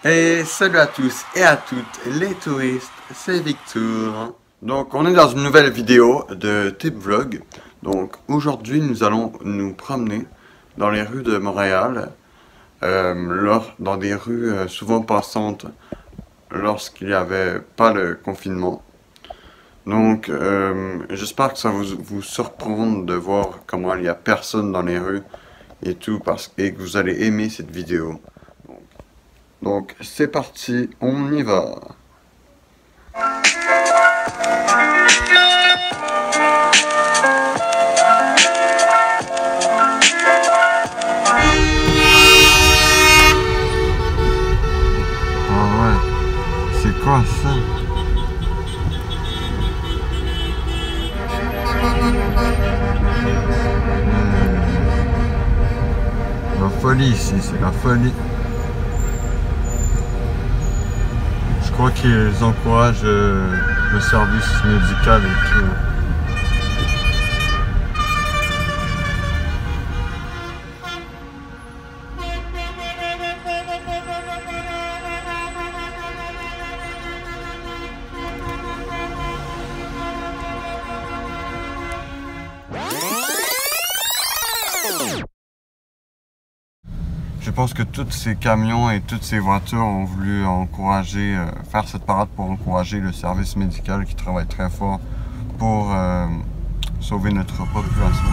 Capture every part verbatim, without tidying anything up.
Et salut à tous et à toutes les touristes, c'est Victor. Donc on est dans une nouvelle vidéo de type vlog. Donc aujourd'hui nous allons nous promener dans les rues de Montréal, euh, lors, dans des rues euh, souvent passantes lorsqu'il n'y avait pas le confinement. Donc euh, j'espère que ça vous, vous surprendre de voir comment il n'y a personne dans les rues et tout, parce, et que vous allez aimer cette vidéo. Donc c'est parti, on y va. Ah ouais, c'est quoi ça? La folie ici, c'est la folie. Je crois qu'ils encouragent euh, le service médical et tout. Je pense que tous ces camions et toutes ces voitures ont voulu encourager, euh, faire cette parade pour encourager le service médical qui travaille très fort pour euh, sauver notre population.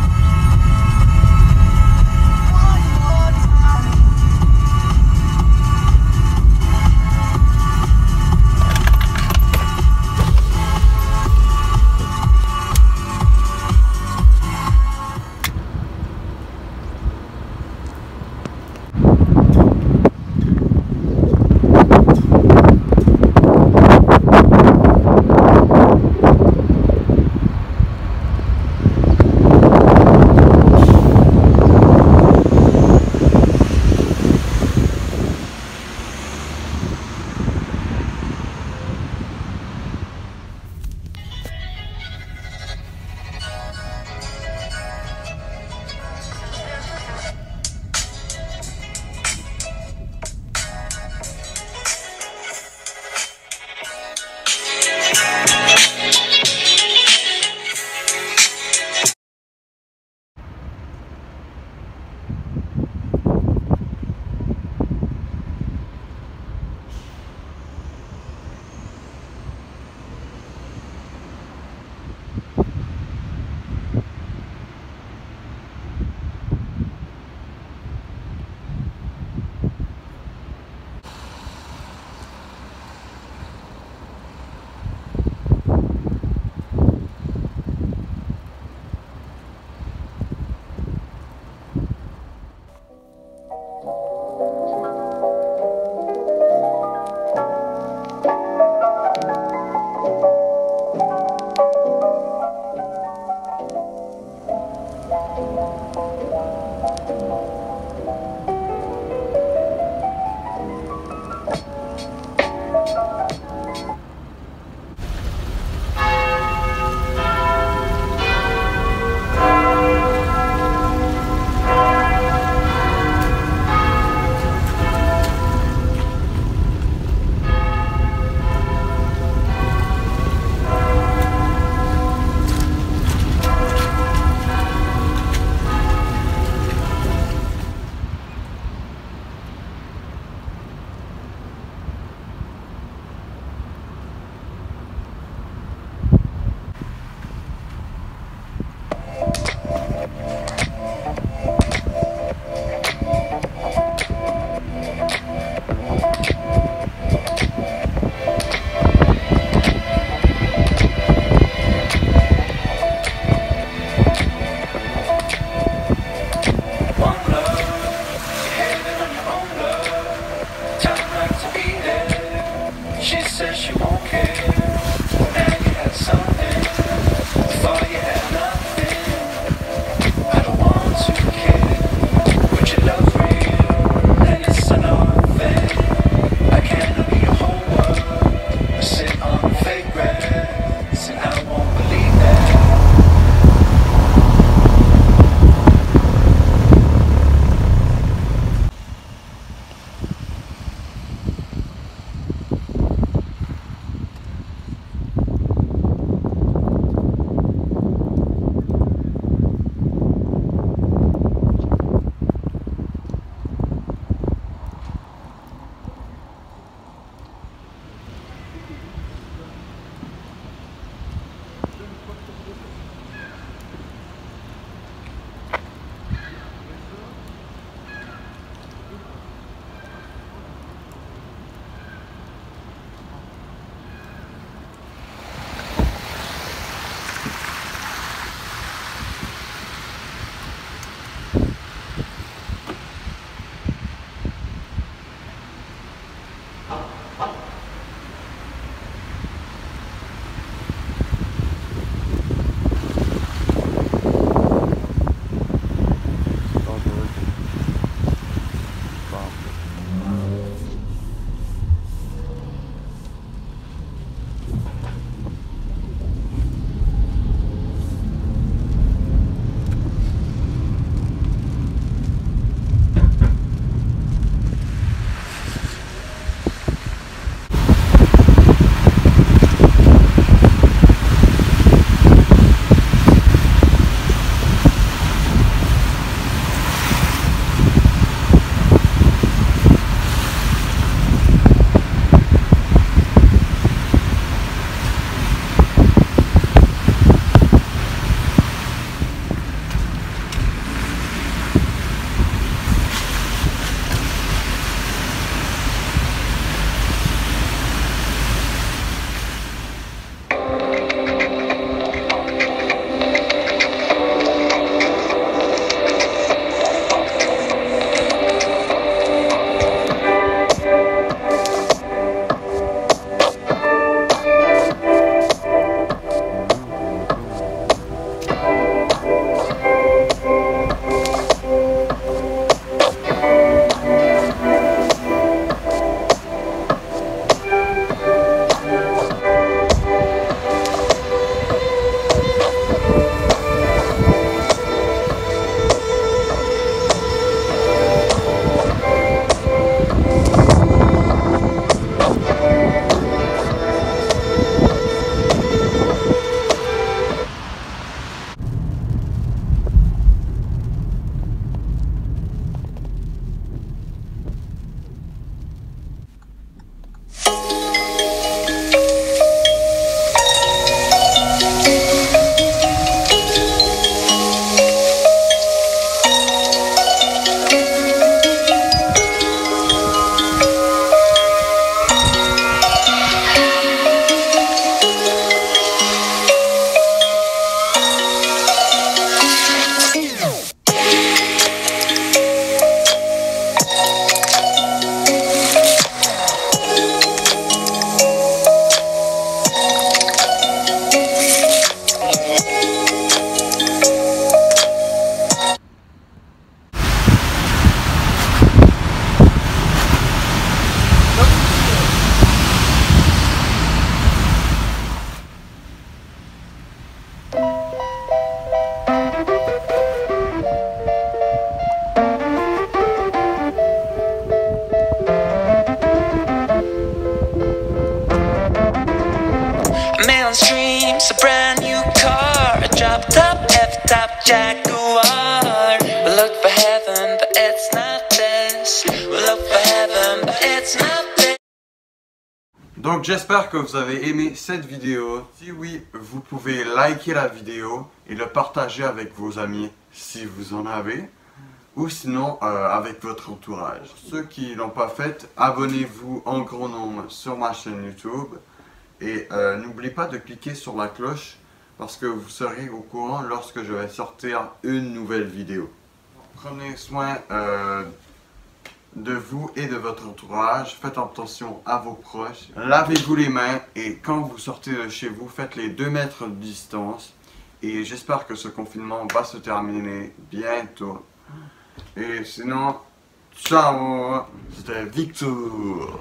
It's a brand new car, a drop top, F-top Jaguar. We look for heaven, but it's not this. We look for heaven, but it's not this. Donc j'espère que vous avez aimé cette vidéo. Si oui, vous pouvez liker la vidéo et le partager avec vos amis si vous en avez. Ou sinon euh, avec votre entourage. Pour ceux qui l'ont pas fait, abonnez-vous en grand nombre sur ma chaîne YouTube. Et euh, n'oubliez pas de cliquer sur la cloche parce que vous serez au courant lorsque je vais sortir une nouvelle vidéo. Prenez soin euh, de vous et de votre entourage. Faites attention à vos proches. Lavez-vous les mains et quand vous sortez de chez vous, faites les deux mètres de distance. Et j'espère que ce confinement va se terminer bientôt. Et sinon, ciao, c'était Victor.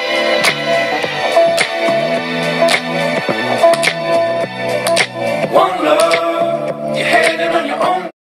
One